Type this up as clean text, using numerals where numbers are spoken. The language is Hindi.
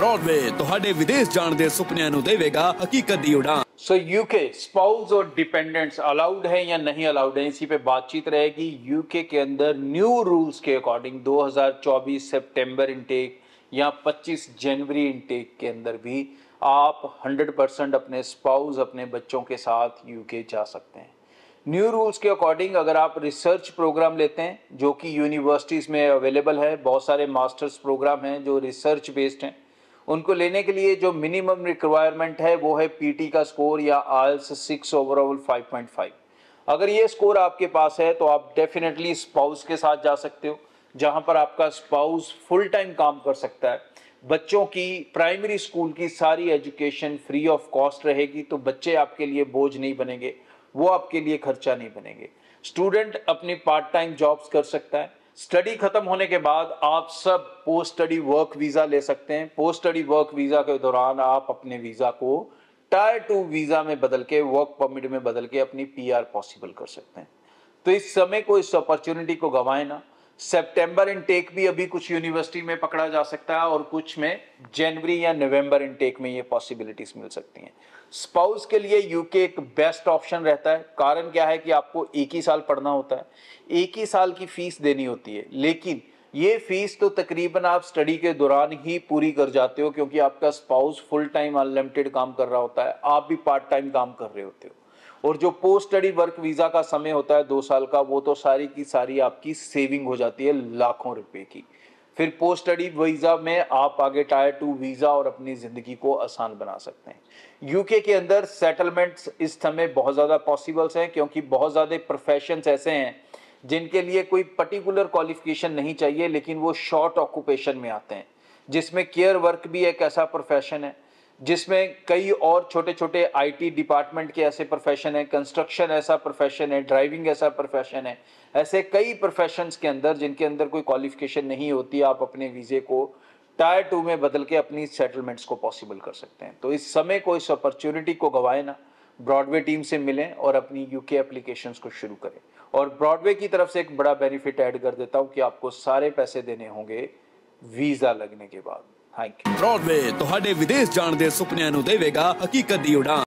ब्रॉडवे ਤੁਹਾਡੇ ਵਿਦੇਸ਼ ਜਾਣ ਦੇ ਸੁਪਨਿਆਂ ਨੂੰ ਦੇਵੇਗਾ ਹਕੀਕਤ ਦੀ ਉਡਾਨ। सो यूके स्पाउस और डिपेंडेंट्स अलाउड है या नहीं अलाउड है, इसी पे बातचीत रहेगी। यूके के अंदर न्यू रूल्स के अकॉर्डिंग 2024 सितंबर इनटेक या 25 जनवरी इनटेक के अंदर भी आप 100% अपने स्पाउस अपने बच्चों के साथ यूके जा सकते हैं। न्यू रूल्स के अकॉर्डिंग अगर आप रिसर्च प्रोग्राम लेते हैं जो कि यूनिवर्सिटीज़ में अवेलेबल है, बहुत सारे मास्टर्स प्रोग्राम हैं जो रिसर्च बेस्ड हैं, उनको लेने के लिए जो मिनिमम रिक्वायरमेंट है वो है पीटी का स्कोर या आइल्स 6 ओवरऑल 5.5। अगर ये स्कोर आपके पास है तो आप डेफिनेटली स्पाउस के साथ जा सकते हो, जहां पर आपका स्पाउस फुल टाइम काम कर सकता है। बच्चों की प्राइमरी स्कूल की सारी एजुकेशन फ्री ऑफ कॉस्ट रहेगी, तो बच्चे आपके लिए बोझ नहीं बनेंगे, वो आपके लिए खर्चा नहीं बनेंगे। स्टूडेंट अपनी पार्ट टाइम जॉब्स कर सकता है। स्टडी खत्म होने के बाद आप सब पोस्ट स्टडी वर्क वीज़ा ले सकते हैं। पोस्ट स्टडी वर्क वीज़ा के दौरान आप अपने वीज़ा को टायर 2 वीज़ा में बदल के, वर्क परमिट में बदल के अपनी पीआर पॉसिबल कर सकते हैं। तो इस समय को, इस अपॉर्चुनिटी को गंवाएं ना। सितंबर इनटेक भी अभी कुछ यूनिवर्सिटी में पकड़ा जा सकता है और कुछ में जनवरी या नवंबर इनटेक में ये पॉसिबिलिटीज मिल सकती हैं। स्पाउस के लिए यूके एक बेस्ट ऑप्शन रहता है। कारण क्या है कि आपको एक ही साल पढ़ना होता है, एक ही साल की फीस देनी होती है, लेकिन ये फीस तो तकरीबन आप स्टडी के दौरान ही पूरी कर जाते हो, क्योंकि आपका स्पाउस फुल टाइम अनलिमिटेड काम कर रहा होता है, आप भी पार्ट टाइम काम कर रहे होते हो। और जो पोस्ट स्टडी वर्क वीज़ा का समय होता है 2 साल का, वो तो सारी की सारी आपकी सेविंग हो जाती है लाखों रुपए की। फिर पोस्ट स्टडी वीज़ा में आप आगे टायर 2 वीज़ा और अपनी ज़िंदगी को आसान बना सकते हैं। यूके के अंदर सेटलमेंट्स इस समय बहुत ज़्यादा पॉसिबल्स हैं, क्योंकि बहुत ज़्यादा प्रोफेशंस ऐसे हैं जिनके लिए कोई पर्टिकुलर क्वालिफिकेशन नहीं चाहिए, लेकिन वो शॉर्ट ऑक्यूपेशन में आते हैं, जिसमें केयर वर्क भी एक ऐसा प्रोफेशन है, जिसमें कई और छोटे छोटे आईटी डिपार्टमेंट के ऐसे प्रोफेशन है, कंस्ट्रक्शन ऐसा प्रोफेशन है, ड्राइविंग ऐसा प्रोफेशन है। ऐसे कई प्रोफेशंस के अंदर जिनके अंदर कोई क्वालिफिकेशन नहीं होती, आप अपने वीज़े को टायर 2 में बदल के अपनी सेटलमेंट्स को पॉसिबल कर सकते हैं। तो इस समय को, इस अपॉर्चुनिटी को गंवाएं ना। ब्रॉडवे टीम से मिलें और अपनी यूके एप्लीकेशंस को शुरू करें। और ब्रॉडवे की तरफ से एक बड़ा बेनिफिट ऐड कर देता हूं कि आपको सारे पैसे देने होंगे वीज़ा लगने के बाद। Thank you. ब्रॉडवे ਤੁਹਾਡੇ ਵਿਦੇਸ਼ ਜਾਣ ਦੇ ਸੁਪਨਿਆਂ ਨੂੰ ਦੇਵੇਗਾ ਹਕੀਕਤ ਦੀ ਉਡਾਨ।